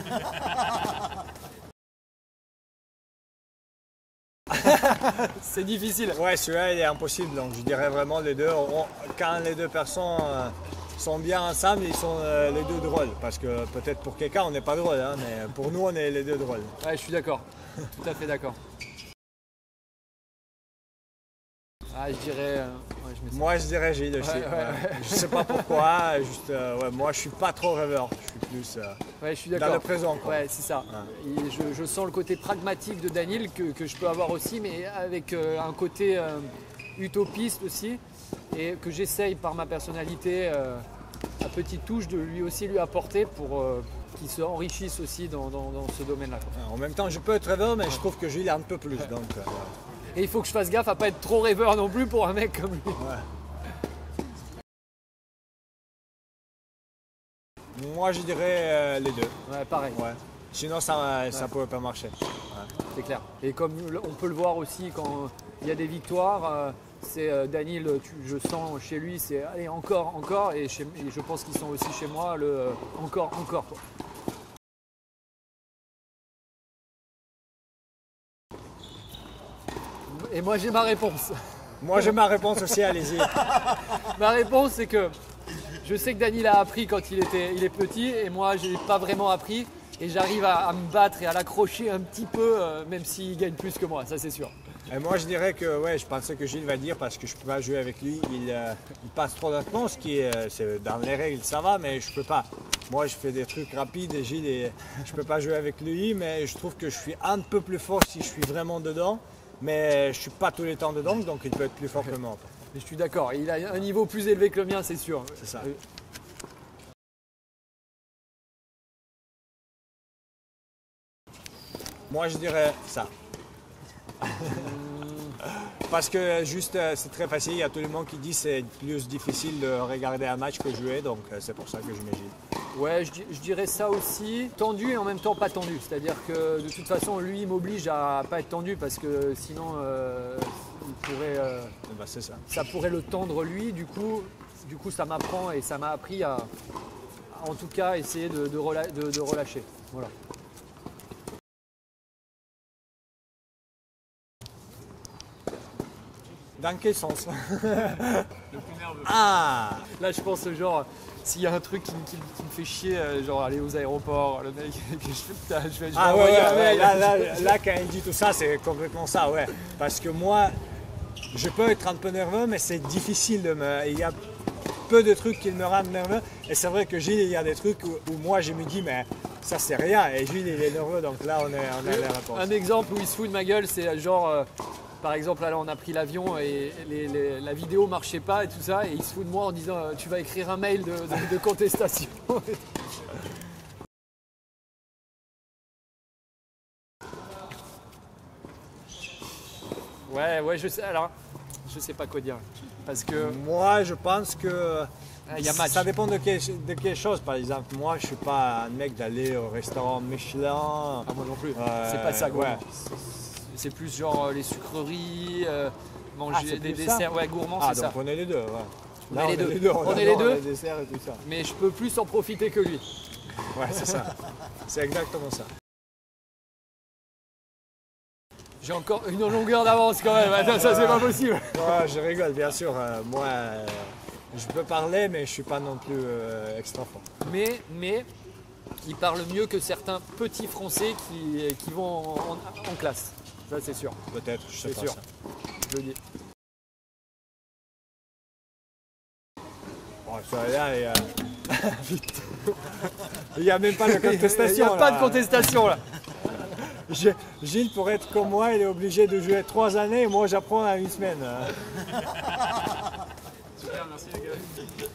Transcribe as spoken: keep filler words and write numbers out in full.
C'est difficile. Ouais, celui-là il est impossible, donc je dirais vraiment les deux. On, quand les deux personnes euh, sont bien ensemble, ils sont euh, les deux drôles. Parce que peut-être pour quelqu'un on n'est pas drôle, hein, mais pour nous on est les deux drôles. Ouais, je suis d'accord. Tout à fait d'accord. Ah, je dirais. Euh, ouais, je moi je dirais Gilles aussi. Ouais, ouais, ouais. Je sais pas pourquoi, juste, euh, ouais, moi je suis pas trop rêveur. Je suis plus euh, ouais, je suis dans le présent. Quoi. Ouais, c'est ça. Ouais. Et je, je sens le côté pragmatique de Daniel que, que je peux avoir aussi, mais avec euh, un côté euh, utopiste aussi, et que j'essaye par ma personnalité, euh, à petite touche, de lui aussi lui apporter pour euh, qu'il se enrichisse aussi dans, dans, dans ce domaine-là. En même temps, je peux être rêveur, mais je trouve que Gilles est un peu plus. Ouais. Donc, euh, et il faut que je fasse gaffe à pas être trop rêveur non plus pour un mec comme lui. Ouais. Moi, je dirais euh, les deux. Ouais, pareil. Ouais. Sinon, ça ne ouais. pourrait pas marcher. Ouais. C'est clair. Et comme on peut le voir aussi quand il y a des victoires, euh, c'est euh, Daniel, tu, je sens chez lui, c'est allez encore, encore, et, chez, et je pense qu'ils sont aussi chez moi le euh, encore, encore. Quoi. Et moi j'ai ma réponse. Moi j'ai ma réponse aussi, allez-y. Ma réponse c'est que je sais que Daniel a appris quand il était il est petit et moi j'ai pas vraiment appris et j'arrive à, à me battre et à l'accrocher un petit peu euh, même s'il gagne plus que moi, ça c'est sûr. Et moi je dirais que ouais, je pensais que Gilles va dire parce que je peux pas jouer avec lui, il, euh, il passe trop lentement, ce qui est, c'est, dans les règles ça va mais je peux pas. Moi je fais des trucs rapides et Gilles et, je peux pas jouer avec lui mais je trouve que je suis un peu plus fort si je suis vraiment dedans. Mais je ne suis pas tous les temps dedans, donc il peut être plus fort que moi. Je suis d'accord, il a un niveau plus élevé que le mien, c'est sûr. C'est ça. Moi, je dirais ça. Parce que juste, c'est très facile, il y a tout le monde qui dit que c'est plus difficile de regarder un match que jouer, donc c'est pour ça que j'imagine. Ouais, je, je dirais ça aussi, tendu et en même temps pas tendu. C'est-à-dire que de toute façon, lui, il m'oblige à pas être tendu parce que sinon, euh, il pourrait, euh, ben, c'est ça. ça pourrait le tendre lui. Du coup, du coup ça m'apprend et ça m'a appris à, à, en tout cas, essayer de, de, rela de, de relâcher. Voilà. Dans quel sens? Le plus nerveux. Ah! Là, je pense genre, s'il y a un truc qui, qui, qui me fait chier, genre aller aux aéroports, le mec, je fais putain, je vais. Je ah vais ouais, ouais, ouais, là, là, là, quand il dit tout ça, c'est complètement ça, ouais. Parce que moi, je peux être un peu nerveux, mais c'est difficile de me. Il y a peu de trucs qui me rendent nerveux. Et c'est vrai que Gilles, il y a des trucs où, où moi, je me dis, mais ça, c'est rien. Et Gilles, il est nerveux, donc là, on est, on a la réponse. Un exemple où il se fout de ma gueule, c'est genre. Euh, Par exemple, là, on a pris l'avion et les, les, la vidéo ne marchait pas et tout ça, et il se fout de moi en disant euh, tu vas écrire un mail de, de, de contestation. ouais, ouais, je sais. Alors, je sais pas quoi dire, parce que moi, je pense que il y a match. Ça dépend de, quel, de quelque chose. Par exemple, moi, je suis pas un mec d'aller au restaurant Michelin. Ah, moi non plus. Euh, c'est pas ça, quoi. Ouais. C'est plus genre euh, les sucreries, euh, manger ah, des desserts, ouais, gourmands, ah, c'est donc ça. on est les deux, ouais. On, Là, est, on les est deux. les deux. On, on est les deux. Les desserts et tout ça. Mais je peux plus en profiter que lui. Ouais, c'est ça. C'est exactement ça. J'ai encore une longueur d'avance quand même. Attends, ça c'est pas possible. Ouais, je rigole, bien sûr. Euh, moi, euh, je peux parler, mais je suis pas non plus euh, extra fort. Mais, mais, il parle mieux que certains petits Français qui, qui vont en, en, en classe. Ça c'est sûr. Peut-être, je sais pas sûr. ça. Je le dis. Bon, ça, là, il y a... il n'y a même pas de contestation. Il n'y a pas là. de contestation là. Je, Gilles, pour être comme moi, il est obligé de jouer trois années et moi j'apprends à une semaine. Super, merci les gars.